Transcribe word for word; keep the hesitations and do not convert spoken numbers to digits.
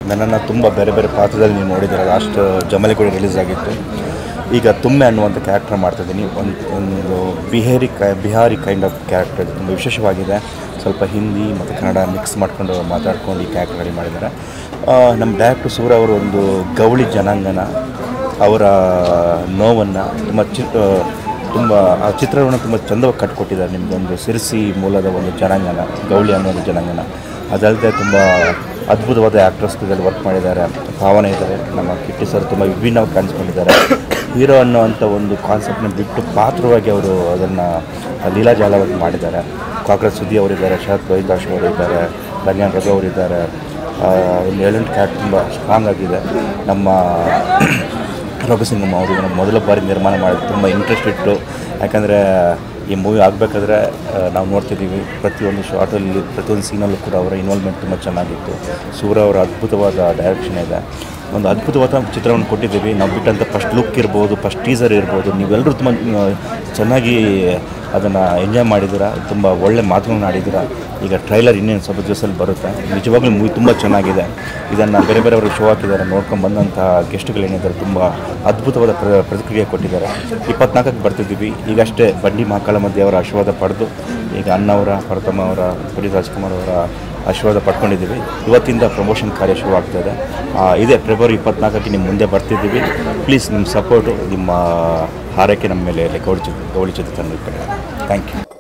ನನ್ನನ್ನು ತುಂಬ ಬೇರೆ ಬೇರೆ ಪಾತ್ರದಲ್ಲಿ ನೀವು ನೋಡಿದ್ದೀರ. ಲಾಸ್ಟ್ ಜಮಲಿಗುಡಿ ರಿಲೀಸ್ ಆಗಿತ್ತು. ಈಗ ತುಂಬೆ ಅನ್ನುವಂಥ ಕ್ಯಾರೆಕ್ಟರ್ ಮಾಡ್ತಾಯಿದ್ದೀನಿ. ಒಂದು ಒಂದು ಬಿಹೇರಿ ಕೈ ಬಿಹಾರಿ ಕೈಂಡ್ ಆಫ್ ಕ್ಯಾರೆಕ್ಟರ್ ಇದು. ತುಂಬ ವಿಶೇಷವಾಗಿದೆ. ಸ್ವಲ್ಪ ಹಿಂದಿ ಮತ್ತು ಕನ್ನಡ ಮಿಕ್ಸ್ ಮಾಡ್ಕೊಂಡು ಮಾತಾಡ್ಕೊಂಡು ಈ ಕ್ಯಾರೆಕ್ಟರ್ ರೆಡಿ ಮಾಡಿದ್ದಾರೆ. ನಮ್ಮ ಡೈರೆಕ್ಟರ್ ಸೂರ ಅವರು ಒಂದು ಗೌಳಿ ಜನಾಂಗನ ಅವರ ನೋವನ್ನು ತುಂಬ ಚಿ ತುಂಬ ಆ ಚಿತ್ರವನ್ನು ತುಂಬ ಚಂದವಾಗಿ ಕಟ್ಕೊಟ್ಟಿದ್ದಾರೆ. ನಿಮ್ಮದೊಂದು ಸಿರಿಸಿ ಮೂಲದ ಒಂದು ಜನಾಂಗನ, ಗೌಳಿ ಅನ್ನೋದು ಜನಾಂಗನ. ಅದಲ್ಲದೆ ತುಂಬ ಅದ್ಭುತವಾದ ಆ್ಯಕ್ಟ್ರಸ್ಗಳಲ್ಲಿ ವರ್ಕ್ ಮಾಡಿದ್ದಾರೆ. ಭಾವನೆ ಇದ್ದಾರೆ. ನಮ್ಮ ಕಿಟ್ಟಿ ಸರ್ ತುಂಬ ವಿಭಿನ್ನವಾಗಿ ಕಾಣಿಸ್ಕೊಂಡಿದ್ದಾರೆ. ಹೀರೋ ಅನ್ನೋವಂಥ ಒಂದು ಕಾನ್ಸೆಪ್ಟನ್ನ ಬಿಟ್ಟು ಪಾತ್ರವಾಗಿ ಅವರು ಅದನ್ನು ಲೀಲಾಜಾಲವಾಗಿ ಮಾಡಿದ್ದಾರೆ. ಕಾಕ್ರೋಚ್ ಸುದ್ದಿ ಅವರಿದ್ದಾರೆ, ಶರತ್ ರೋಹಿತಾಶ್ ಅವರಿದ್ದಾರೆ, ಕಲ್ಯಾಣ್ ರಘು ಅವರಿದ್ದಾರೆ. ಒಂದು ಏಳೆಂಟು ಕ್ಯಾರೆಕ್ಟರ್ ತುಂಬ ಸ್ಟ್ರಾಂಗ್ ಆಗಿದೆ. ನಮ್ಮ ರಘುಸಿಂಗಮ್ಮ ಅವರು ನಮ್ಮ ಮೊದಲ ಬಾರಿ ನಿರ್ಮಾಣ ಮಾಡಿದ್ರು. ತುಂಬ ಇಂಟ್ರೆಸ್ಟ್ ಇಟ್ಟು, ಯಾಕಂದರೆ ಈ ಮೂವಿ ಆಗಬೇಕಾದ್ರೆ ನಾವು ನೋಡ್ತಿದ್ದೀವಿ ಪ್ರತಿಯೊಂದು ಶಾರ್ಟಲ್ಲಿ ಪ್ರತಿಯೊಂದು ಸೀನಲ್ಲೂ ಕೂಡ ಅವರ ಇನ್ವಾಲ್ವ್ಮೆಂಟ್ ತುಂಬ ಚೆನ್ನಾಗಿತ್ತು. ಸೂರ ಅವರ ಅದ್ಭುತವಾದ ಡೈರೆಕ್ಷನ್ ಇದೆ. ಒಂದು ಅದ್ಭುತವಾದ ಚಿತ್ರವನ್ನು ಕೊಟ್ಟಿದ್ದೀವಿ. ನಾವು ಬಿಟ್ಟಂಥ ಫಸ್ಟ್ ಲುಕ್ ಇರ್ಬೋದು, ಫಸ್ಟ್ ಟೀಸರ್ ಇರ್ಬೋದು, ನೀವೆಲ್ಲರೂ ತುಂಬ ಚೆನ್ನಾಗಿ ಅದನ್ನು ಎಂಜಾಯ್ ಮಾಡಿದ್ದೀರಾ. ತುಂಬ ಒಳ್ಳೆ ಮಾತುಗಳನ್ನ ಆಡಿದ್ದೀರಾ. ಈಗ ಟ್ರೈಲರ್ ಇನ್ನೇನು ಸ್ವಲ್ಪ ದಿವಸದಲ್ಲಿ ಬರುತ್ತೆ. ನಿಜವಾಗ್ಲೂ ಮೂವಿ ತುಂಬ ಚೆನ್ನಾಗಿದೆ. ಇದನ್ನು ಬೇರೆ ಬೇರೆಯವರು ಶೋ ಹಾಕಿದ್ದಾರೆ. ನೋಡ್ಕೊಂಡು ಬಂದಂಥ ಗೆಸ್ಟ್ಗಳೇನಿದ್ದಾರೆ ತುಂಬ ಅದ್ಭುತವಾದ ಪ್ರ ಪ್ರತಿಕ್ರಿಯೆ ಕೊಟ್ಟಿದ್ದಾರೆ. ಇಪ್ಪತ್ನಾಲ್ಕಕ್ಕೆ ಬರ್ತಿದ್ದೀವಿ. ಈಗಷ್ಟೇ ಬಂಡಿ ಮಕ್ಕಳ ಮಧ್ಯೆ ಅವರ ಆಶೀರ್ವಾದ ಪಡೆದು ಈಗ ಅಣ್ಣವರ, ಪ್ರಥಮ ಅವರ, ಪುನೀತ್ ರಾಜ್ಕುಮಾರ್ ಅವರ ಆಶೀರ್ವಾದ ಪಡ್ಕೊಂಡಿದ್ದೀವಿ. ಇವತ್ತಿಂದ ಪ್ರಮೋಷನ್ ಕಾರ್ಯ ಶುರು ಆಗ್ತಾಯಿದೆ. ಇದೇ ಫೆಬ್ರವರಿ ಇಪ್ಪತ್ನಾಲ್ಕಕ್ಕೆ ನಿಮ್ಮ ಮುಂದೆ ಬರ್ತಿದ್ದೀವಿ. ಪ್ಲೀಸ್ ನಿಮ್ಮ ಸಪೋರ್ಟು, ನಿಮ್ಮ ಹಾರೈಕೆ ನಮ್ಮ ಮೇಲೆ ಗೌಳಿ ಗೌಳಿ ಚಿತ್ರ ತಂಡ ಕಡೆ. Thank you.